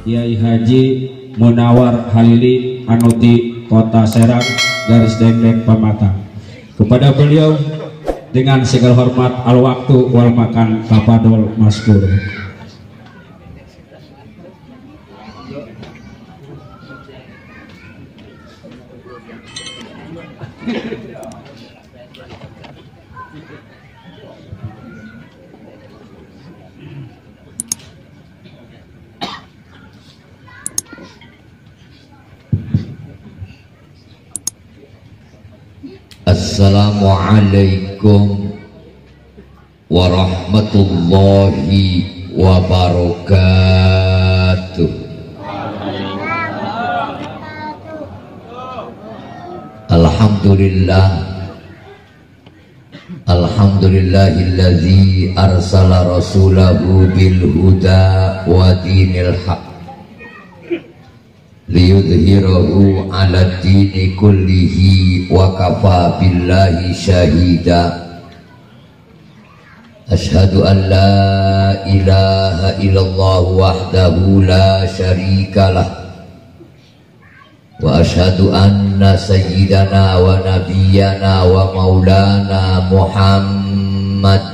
Kiai Haji Munawar Halili Anuti Kota Serang garis dendeng Pamatang. Kepada beliau dengan segala hormat al waktu wal makan kapadol maskur. Assalamualaikum warahmatullahi wabarakatuh. Alhamdulillahilladzi arsala rasulahu bil huda wa dinil haq liyudhhirahu 'ala dini kullihi wa kafa billahi syahida. Asyhadu an la ilaha illallah wahdahu la syarikalah wa asyhadu anna sayyidana wa nabiyyana wa maulana Muhammad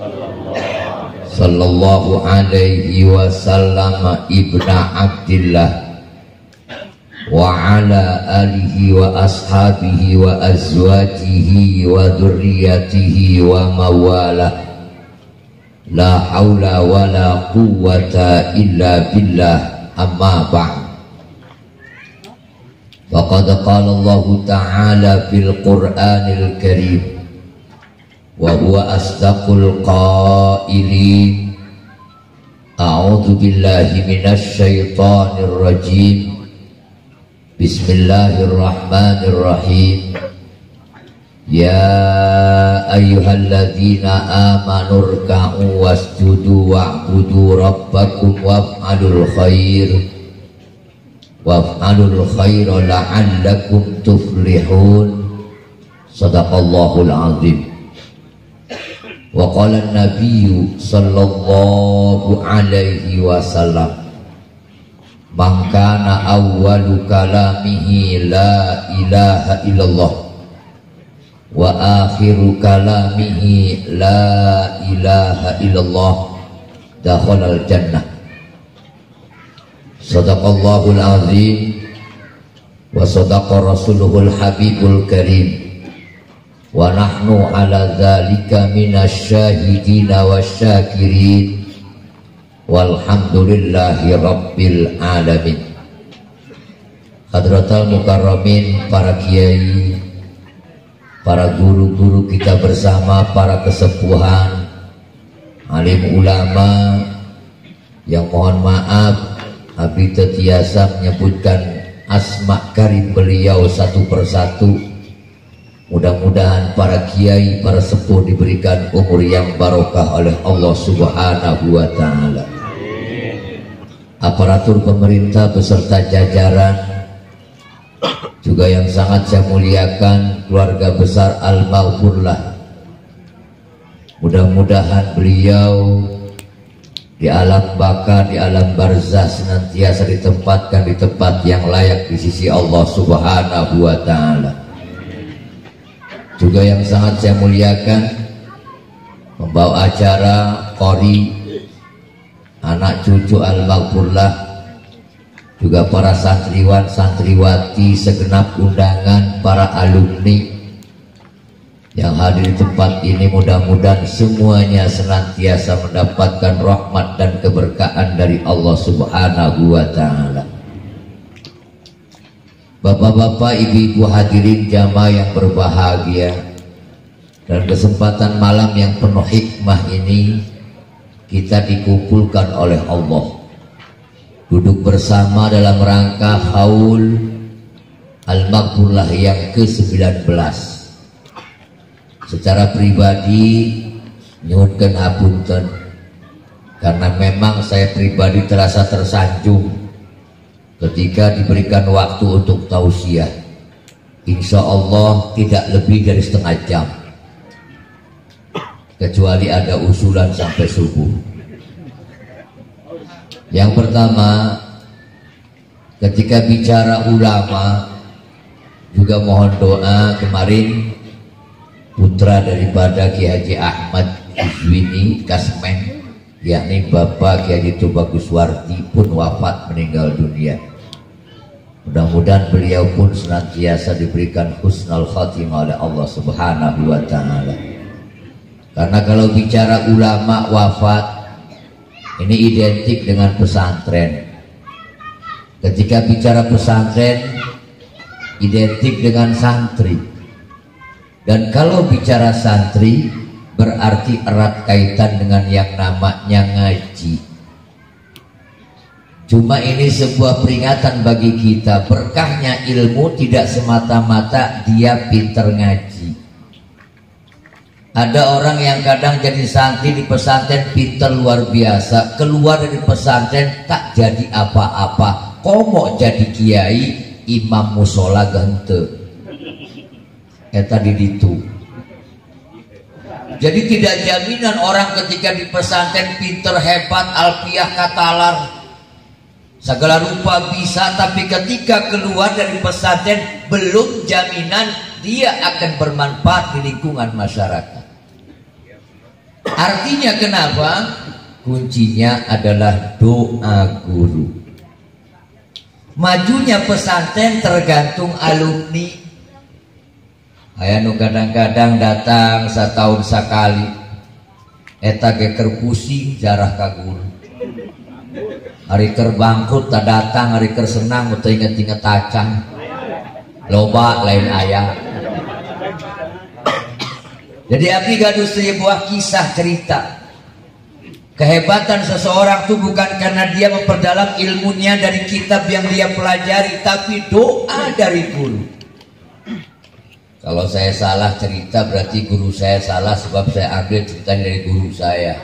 sallallahu alaihi wasallam ibna Abdillah wa ala alihi wa ashabihi wa azwajihi wa dzurriyyatihi wa mawalah. La haula wa la quwwata illa billah. Amma ba'd. Faqad qala Allah ta'ala fil Qur'anil Karim wa huwa asdaqul qailin. A'udzu billahi minasy syaithanir rajim. Bismillahirrahmanirrahim. Ya ayyuhalladzina amanu rka'u wasjudu wa'budu rabbakum waf'alul khaira la'allakum tuflihun. Sadaqallahul azim. Wa qala an-nabiyyu sallallahu alaihi wasallam, man kana awwalu kalamihi la ilaha illallah wa akhiru kalamihi la ilaha illallah dakhalal jannah. Sadaqallahul azim wa sadaqa rasuluhul habibul karim wa nahnu ala dzalika minasyahidina wasyakirin walhamdulillahi rabbil alamin. Hadratal mukarramin, para kiai, para guru-guru kita bersama, para kesepuhan, alim ulama yang mohon maaf Abi tetiasa menyebutkan asma karim beliau satu persatu. Mudah-mudahan para kiai, para sepuh diberikan umur yang barokah oleh Allah Subhanahu wa ta'ala. Aparatur pemerintah beserta jajaran, juga yang sangat saya muliakan keluarga besar Al-Maghfurlah. Mudah-mudahan beliau di alam baka, di alam barzah senantiasa ditempatkan di tempat yang layak di sisi Allah Subhanahu wa ta'ala. Juga yang sangat saya muliakan membawa acara qori, anak cucu Al-Maghfurlah, juga para santriwan santriwati, segenap undangan, para alumni yang hadir di tempat ini. Mudah-mudahan semuanya senantiasa mendapatkan rahmat dan keberkahan dari Allah Subhanahu wa ta'ala. Bapak-bapak, ibu-ibu hadirin jamaah yang berbahagia, dan kesempatan malam yang penuh hikmah ini kita dikumpulkan oleh Allah, duduk bersama dalam rangka haul Al-Maghfurlah yang ke-19. Secara pribadi nyuwun hapunten, karena memang saya pribadi terasa tersanjung ketika diberikan waktu untuk tausiah. Insya Allah tidak lebih dari setengah jam, kecuali ada usulan sampai subuh. Yang pertama, Ketika bicara ulama juga mohon doa. Kemarin putra daripada Kiai Haji Ahmad Izwini Kasmen, yakni Bapak Kiai Haji Tubaguswardi pun wafat, meninggal dunia. Mudah-mudahan beliau pun senantiasa diberikan husnul khatimah oleh Allah Subhanahu wa Ta'ala. Karena kalau bicara ulama wafat, ini identik dengan pesantren. Ketika bicara pesantren, identik dengan santri. Dan kalau bicara santri, berarti erat kaitan dengan yang namanya ngaji. Cuma ini sebuah peringatan bagi kita, berkahnya ilmu tidak semata-mata dia pinter ngaji. Ada orang yang kadang jadi santri di pesantren pinter luar biasa, keluar dari pesantren tak jadi apa-apa. Komo jadi kiai, imam musola gente. Eta diditu. Jadi tidak jaminan orang ketika di pesantren pinter, hebat, alfiah, katalar, segala rupa bisa, tapi ketika keluar dari pesantren belum jaminan dia akan bermanfaat di lingkungan masyarakat. Artinya kenapa? Kuncinya adalah doa guru. Majunya pesantren tergantung alumni. Aya nu kadang-kadang datang setahun sekali, eta geker pusing jarah ka guru. Hari keur bangkrut tak datang, hari keur senang teu inget-inget acang. Loba lain aya. Jadi abdi gaduh sebuah kisah cerita. Kehebatan seseorang itu bukan karena dia memperdalam ilmunya dari kitab yang dia pelajari, tapi doa dari guru. Kalau saya salah cerita berarti guru saya salah, sebab saya ambil ceritanya dari guru saya.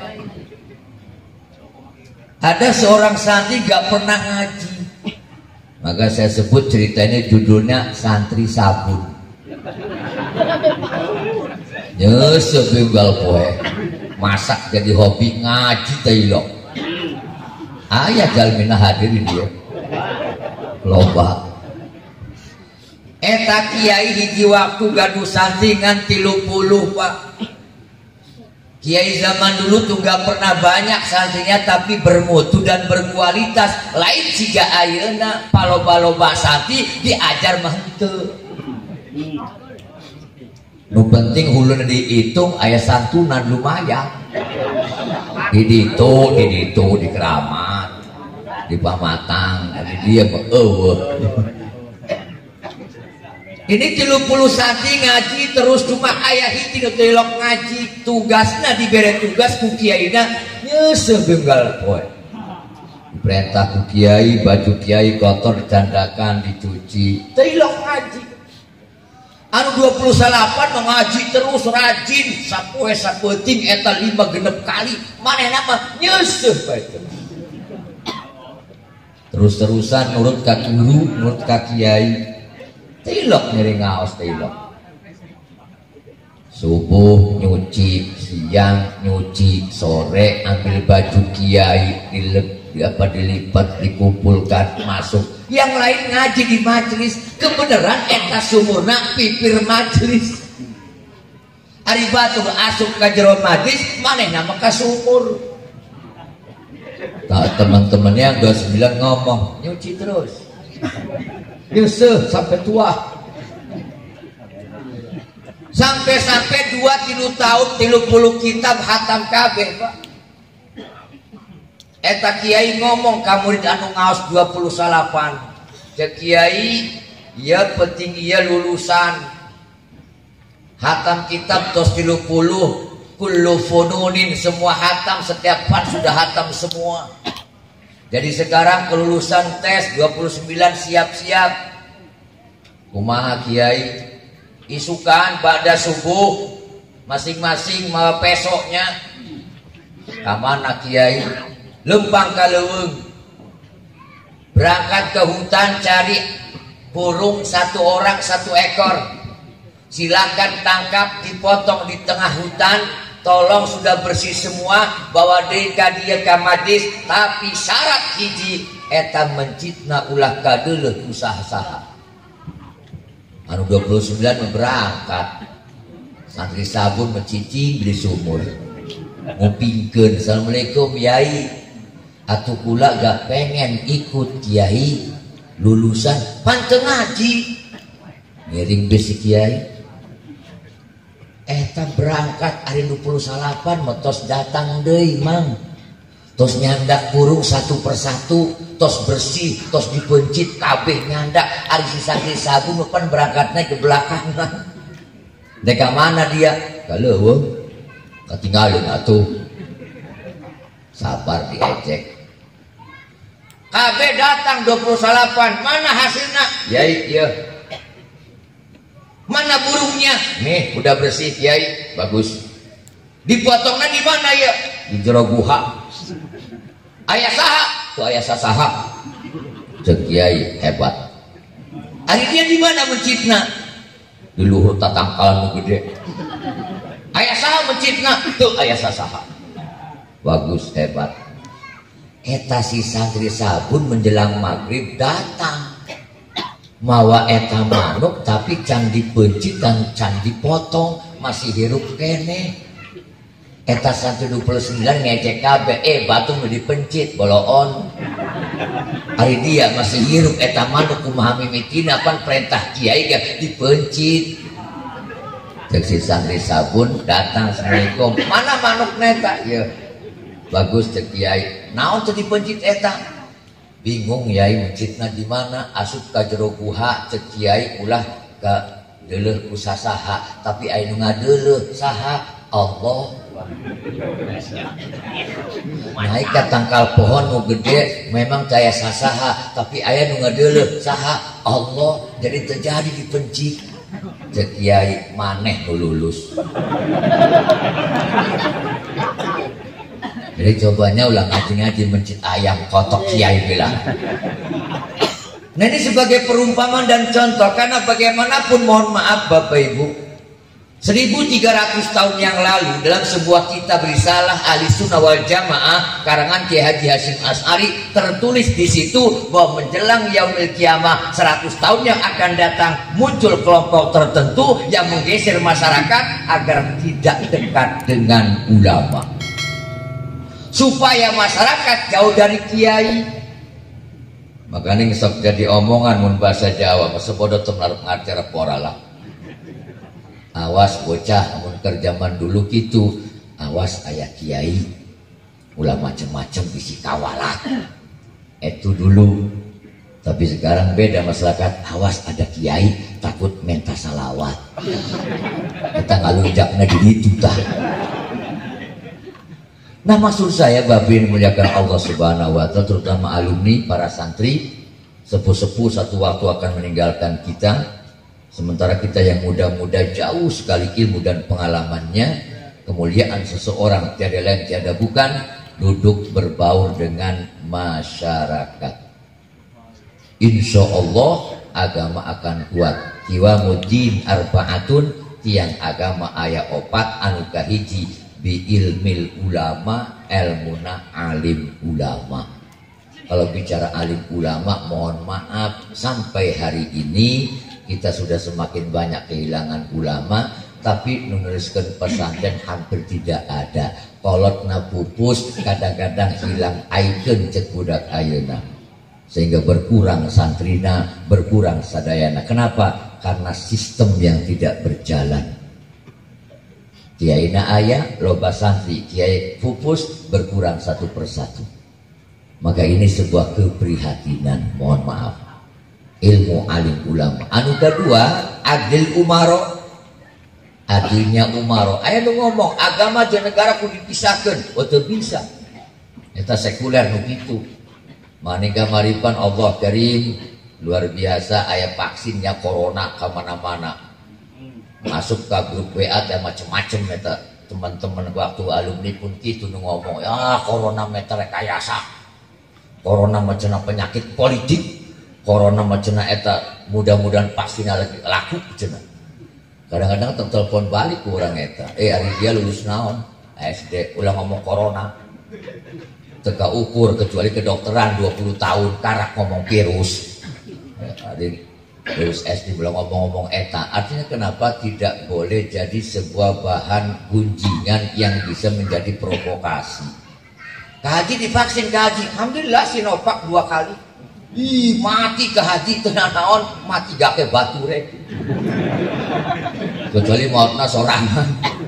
Ada seorang santri gak pernah ngaji, maka saya sebut ceritanya judulnya Santri Sabun. Nyesep benggal poe, masak jadi hobi, ngaji tailok. Ayah jalmina hadirin dia loba. Eta kiai hiji waktu gaduh santri ngan 30 pak. Kiai zaman dulu tuh gak pernah banyak santrinya, tapi bermutu dan berkualitas. Lain jika ayeuna paloba-loba santri diajar mah henteu. Nu penting hulun dihitung aya santunan lumayan. Diditu di keramat, di pamatang, di dia eueuh. Ini 30 santri ngaji terus, cuma aya hiji nu telok ngaji, tugasna dibere tugas ku kiaina nyeuseum beunggal poe. Perintah ku kiai, baju kiai kotor dicandakan, dicuci, telok ngaji. Anu 28 mengaji terus rajin, sapoe sapeuting eta 5 genep kali, manehna mah nyeuseum bae. Terus-terusan nurut ka guru, nurut ka kiai. Tilok nyeri ngaos tilok. Subuh nyuci, siang nyuci, sore ambil baju kiai, dilipat, dikumpulkan, masuk. Yang lain ngaji di majelis, kebenaran eta sumurna pipir majelis. Ari batu asup ka jero majelis, manehna mah ka sumur. Tak teman-temannya enggak 9 ngomong, nyuci terus. Nyusuh sampai tua. Sampai 2-3 tahun 30 kitab hatam kabeh, Pak. Eta kiai ngomong ka murid anu ngaos 28. Cek kiai, ya penting ieu lulusan. Hatam kitab tos 30, kullu fununin, semua hatam, setiap fan sudah hatam semua. Jadi sekarang kelulusan tes 29 siap-siap. Kumaha kiai? Isukan pada subuh masing-masing mau pesoknya. Kamana kiai? Lempang ka leuweung. Berangkat ke hutan cari burung 1 orang 1 ekor. Silakan tangkap, dipotong di tengah hutan. Tolong sudah bersih semua, bawa dia ke madis, tapi syarat hiji, eta mencitna ulah kadeuleuh usaha-saha. Anu 29 berangkat. Santri sabun mencicing beli sumur. Ngupingkeun, assalamualaikum yai. Atuh kula gak pengen ikut kiai lulusan panteu ngaji. Ngiring besi kiai. Eta berangkat hari 28 metos datang deui mang. Tos nyandak kurung satu persatu, tos bersih, tos dipencit kabeh nyandak. Ari si santri sabun pan berangkatnya ke belakangan. Deka mana dia? Kalau ketinggalin atuh. Sabar diejek. Kabeh datang 28. Mana hasilnya? Yai, iya. Mana burungnya? Nih, udah bersih, Yai. Bagus. Dipotongnya di mana ya? Di jero guha. Ayah saha? Tuh ayah saha. Cek Yai hebat. Ari dia di mana mencitna? Di luhur tatangkalan nu gede. Ayah saha mencitna? Tuh ayah saha. Bagus hebat. Eta si santri sabun menjelang maghrib datang. Mawa eta manuk tapi can dipencit dan can dipotong, masih hirup kene. Eta santri 29 ngecek kabeh, batu nu dipencit boloon. Ari dia masih hirup eta manuk kumaha mimitina pan perintah kiai gak dipencit. Cek si santri sabun datang, assalamualaikum. Mana manuk neta? Ya. Bagus cek kiai. Naon teu dipencit eta? Bingung yai mencitna di mana? Asup ka jero guha cek kiai ulah ka deuleuh ku sasaha, tapi aya nu ngadeuleuh saha? Allah. Naik ka tangkal pohon nu gede memang caya sasaha, tapi aya nu ngadeuleuh saha? Allah. Jadi terjadi dipencit. Cek kiai maneh nu lulus. Jadi cobanya ulang ngaji-ngaji mencit ayam kotok kiai bilang. Nah ini sebagai perumpamaan dan contoh, karena bagaimanapun mohon maaf Bapak Ibu, 1300 tahun yang lalu dalam sebuah kitab risalah Ahli Sunnah wal Jamaah karangan Kiai Haji Hasyim Asy'ari tertulis di situ bahwa menjelang yaumil kiamah 100 tahun yang akan datang muncul kelompok tertentu yang menggeser masyarakat agar tidak dekat dengan ulama, supaya masyarakat jauh dari kiai. Makanya ngesok jadi omongan mun bahasa Jawa sebodoh temenarup ngajar poralah. Awas bocah mun keur zaman dulu gitu, awas aya kiai ulah macem-macem bisi kawalat. Itu dulu. Tapi sekarang beda masyarakat, awas ada kiai takut minta salawat. Kita ngalunjakna di itu tah. Nah maksud saya babin muliakan Allah Subhanahu wa ta'ala, terutama alumni, para santri, sepuh-sepuh satu waktu akan meninggalkan kita. Sementara kita yang muda-muda jauh sekali ilmu dan pengalamannya. Kemuliaan seseorang tiada lain tiada bukan duduk berbaur dengan masyarakat. Insya Allah agama akan kuat. Qiwamuddin arba'atun, tiang agama aya opat anu kahiji bi ilmil ulama, ilmuna alim ulama. Kalau bicara alim ulama, mohon maaf sampai hari ini kita sudah semakin banyak kehilangan ulama, tapi menuliskan pesantren hampir tidak ada. Kolotna pupus, kadang-kadang hilang icon cek budak ayeuna, sehingga berkurang santrina, berkurang sadayana. Kenapa? Karena sistem yang tidak berjalan. Kiai na aya, loba santri, kiai pupus, berkurang satu persatu. Maka ini sebuah keprihatinan, mohon maaf. Ilmu alim ulama. Anu kedua, adil umaro. Adilnya umaro. Aya nu ngomong agama jeung negara kudu dipisahkeun. Oh teu bisa. Eta sekuler nu kitu. Manehna maripan Allah Karim, luar biasa aya vaksinnya corona ka mana-mana. Masuk ke grup WA teh macem-macem eta teman-teman waktu alumni pun kitu nu ngomong, ya corona mah teh rekayasa. Corona mah cenah penyakit politik. Corona mah cenah eta mudah-mudahan vaksinnya lagi laku cenah. Kadang-kadang telepon balik ke orang eta, hari dia lulus naon SD ulah ngomong corona. teka ukur kecuali kedokteran 20 tahun karak ngomong virus. Terus SD belum ngomong-ngomong eta. Artinya kenapa tidak boleh jadi sebuah bahan gunjingan yang bisa menjadi provokasi. Kaji divaksin kaji, alhamdulillah Sinovac 2 kali. Ih, mati ke haji tenan naon, mati gak ke bature. Kecuali mautna sorangan.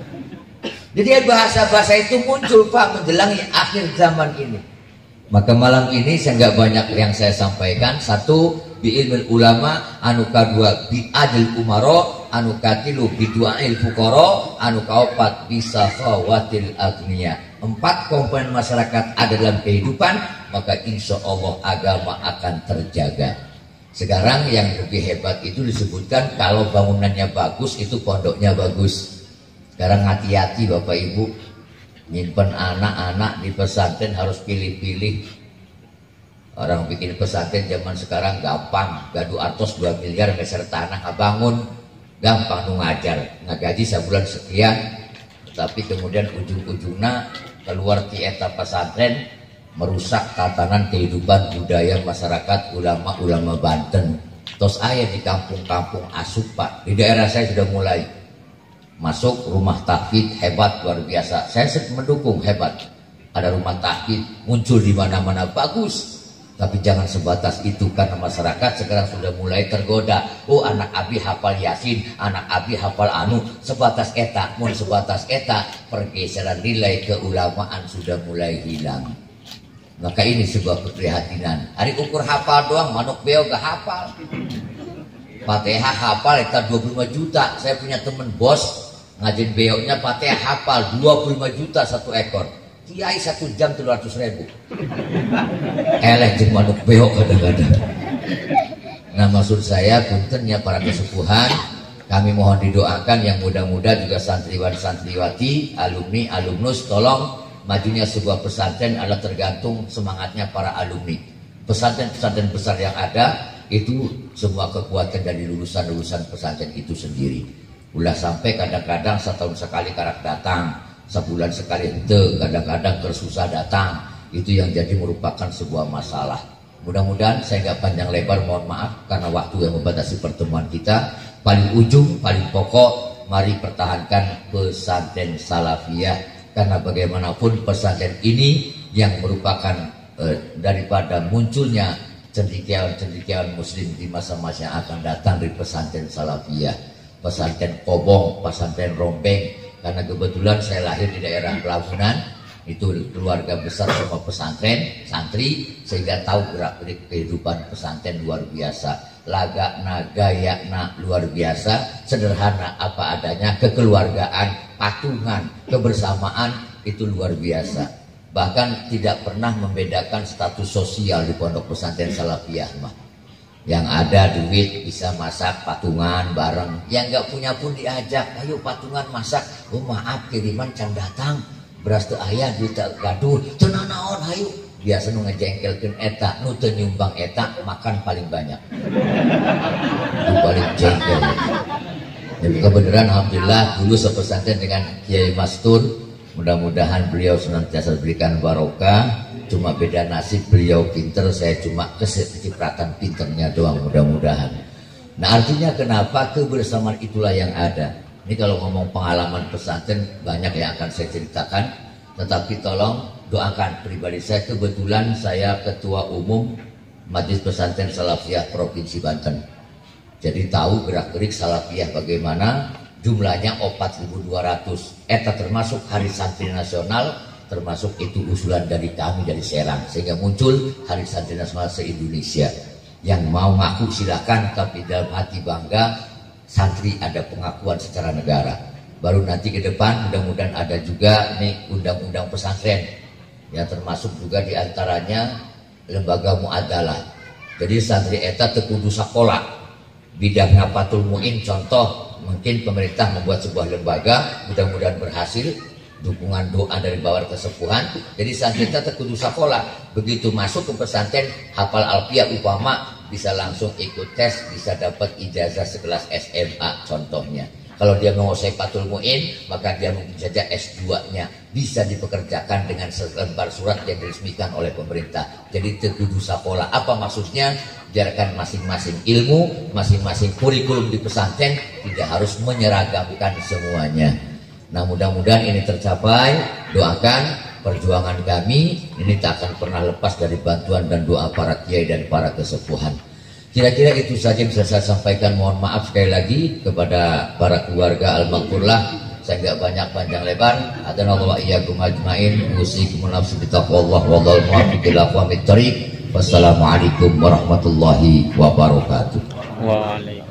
Jadi bahasa-bahasa itu muncul Pak menjelang akhir zaman ini. Maka malam ini saya nggak banyak yang saya sampaikan. Satu, bi ilmil ulama, anu kadua bi adil umaro, anu katilu bi duail fuqara, anu kaopat bi safawatil agniya. 4 komponen masyarakat ada dalam kehidupan, maka insya Allah agama akan terjaga. Sekarang yang lebih hebat itu disebutkan kalau bangunannya bagus itu pondoknya bagus. Sekarang hati-hati Bapak Ibu, nyimpen anak-anak di pesantren harus pilih-pilih. Orang bikin pesantren zaman sekarang gampang, gaduh artos 2 miliar meser tanah bangun, gampang nu ngajar, ngagaji sebulan sekian, tapi kemudian ujung-ujungnya keluar di eta pesantren merusak tatanan kehidupan budaya masyarakat ulama-ulama Banten. Tos ayah di kampung-kampung asup Pak, di daerah saya sudah mulai masuk rumah tahfidz hebat luar biasa. Saya mendukung hebat. Ada rumah tahfidz muncul di mana-mana bagus. Tapi jangan sebatas itu karena masyarakat sekarang sudah mulai tergoda. Oh anak abi hafal Yasin, anak abi hafal anu, sebatas eta, mun sebatas eta, pergeseran nilai keulamaan sudah mulai hilang. Maka ini sebuah keprihatinan. Hari ukur hafal doang, manuk beo gak hafal. Fatihah hafal eta 25 juta. Saya punya temen bos ngajin beoknya Fatihah hafal 25 juta 1 ekor. Kiai 1 jam 300.000. Eleh jeung manuk beok kadang-kadang. Nah maksud saya puntennya para kesepuhan, kami mohon didoakan yang muda-muda juga santriwan santriwati, alumni alumnus, tolong majunya sebuah pesantren adalah tergantung semangatnya para alumni. Pesantren-pesantren besar yang ada itu semua kekuatan dari lulusan-lulusan pesantren itu sendiri. Ulah sampai kadang-kadang setahun sekali karak datang, sebulan sekali ente, kadang-kadang tersusah datang. Itu yang jadi merupakan sebuah masalah. Mudah-mudahan saya nggak panjang lebar, mohon maaf karena waktu yang membatasi pertemuan kita. Paling ujung, paling pokok, mari pertahankan pesantren salafiyah, karena bagaimanapun pesantren ini yang merupakan daripada munculnya cendekiawan-cendekiawan muslim di masa-masa yang akan datang dari pesantren salafiyah, pesantren Kobong, pesantren Rombeng. Karena kebetulan saya lahir di daerah Pelabuhan, itu keluarga besar sama pesantren, santri, sehingga tahu gerak-gerik kehidupan pesantren luar biasa. Lagakna, gayakna luar biasa, sederhana apa adanya, kekeluargaan, patungan, kebersamaan itu luar biasa. Bahkan tidak pernah membedakan status sosial di pondok pesantren salafiyah mah. Yang ada duit bisa masak patungan bareng, yang nggak punya pun diajak, ayo patungan masak. Oh maaf kiriman can datang, beras teu aya duit gaduh, teu naon hayu. Biasa nu ngejengkelkeun eta, nu teu nyumbang eta makan paling banyak. Itu paling jengkel. Jadi kebenaran alhamdulillah dulu sepesantren dengan Kiai Mastur, mudah-mudahan beliau senantiasa berikan barokah. Cuma beda nasib, beliau pinter, saya cuma kecipratan pinternya doang, mudah-mudahan. Nah artinya kenapa kebersamaan itulah yang ada. Ini kalau ngomong pengalaman pesantren banyak yang akan saya ceritakan, tetapi tolong doakan pribadi saya. Kebetulan saya ketua umum Majelis Pesantren Salafiyah Provinsi Banten. Jadi tahu gerak-gerik salafiyah bagaimana, jumlahnya 4.200. Eta termasuk Hari Santri Nasional, termasuk itu usulan dari kami dari Serang, sehingga muncul Hari Santri Nasional se-Indonesia. Yang mau ngaku silakan, tapi dalam hati bangga santri ada pengakuan secara negara. Baru nanti ke depan mudah-mudahan ada juga nih undang-undang pesantren, ya termasuk juga diantaranya lembaga muadalah. Jadi santri eta teu kudu sakola, bidang napatul muin contoh, mungkin pemerintah membuat sebuah lembaga, mudah-mudahan berhasil. Dukungan doa dari bawah kesepuhan. Jadi santri kita kudu sekolah. Begitu masuk ke pesantren, hafal alfiah upama bisa langsung ikut tes, bisa dapat ijazah sekelas SMA contohnya. Kalau dia menguasai Fathul Muin, maka dia mungkin saja S2-nya bisa dipekerjakan dengan selembar surat yang diresmikan oleh pemerintah. Jadi tertuju sekolah. Apa maksudnya? Biarkan masing-masing ilmu, masing-masing kurikulum di pesantren tidak harus menyeragamkan semuanya. Nah, mudah-mudahan ini tercapai. Doakan perjuangan kami ini tak akan pernah lepas dari bantuan dan doa para kiai dan para kesepuhan. Kira-kira itu saja yang bisa saya sampaikan. Mohon maaf sekali lagi kepada para keluarga Al-Maghfurlah. Saya nggak banyak panjang lebar. Adanallahu wa iyyakum ajmain. Usikum nafsi bitaqwallah wal muwaffiq ila aqwamit thoriq. Wassalamualaikum warahmatullahi wabarakatuh. Waalaikumsalam.